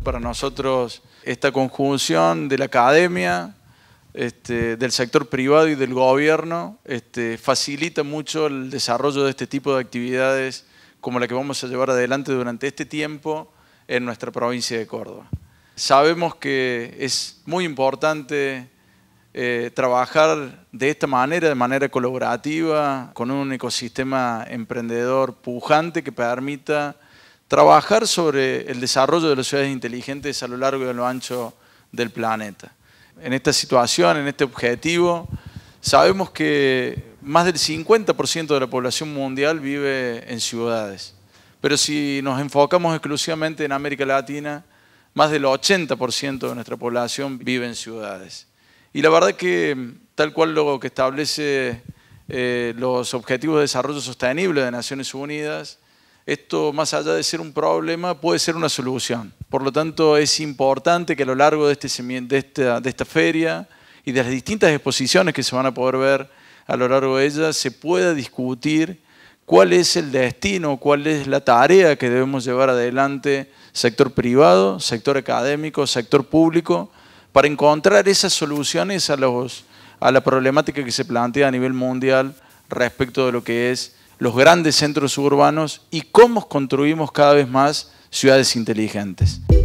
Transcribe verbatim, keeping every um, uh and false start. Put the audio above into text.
para nosotros esta conjunción de la academia, este, del sector privado y del gobierno, este, facilita mucho el desarrollo de este tipo de actividades como la que vamos a llevar adelante durante este tiempo en nuestra provincia de Córdoba. Sabemos que es muy importante eh, trabajar de esta manera, de manera colaborativa, con un ecosistema emprendedor pujante que permita trabajar sobre el desarrollo de las ciudades inteligentes a lo largo y a lo ancho del planeta. En esta situación, en este objetivo, sabemos que más del cincuenta por ciento de la población mundial vive en ciudades. Pero si nos enfocamos exclusivamente en América Latina, más del ochenta por ciento de nuestra población vive en ciudades. Y la verdad que, tal cual lo que establece eh, los Objetivos de Desarrollo Sostenible de Naciones Unidas, esto, más allá de ser un problema, puede ser una solución. Por lo tanto, es importante que a lo largo de, este, de, esta, de esta feria y de las distintas exposiciones que se van a poder ver a lo largo de ella, se pueda discutir cuál es el destino, cuál es la tarea que debemos llevar adelante, sector privado, sector académico, sector público, para encontrar esas soluciones a, los, a la problemática que se plantea a nivel mundial respecto de lo que es los grandes centros urbanos y cómo construimos cada vez más ciudades inteligentes.